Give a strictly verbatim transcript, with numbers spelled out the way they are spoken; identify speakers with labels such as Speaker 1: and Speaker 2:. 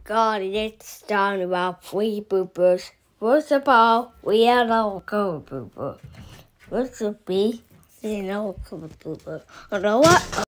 Speaker 1: God, it's done about three bloopers. First of all, we had our color blooper. First of B, you know, color blooper. You know what?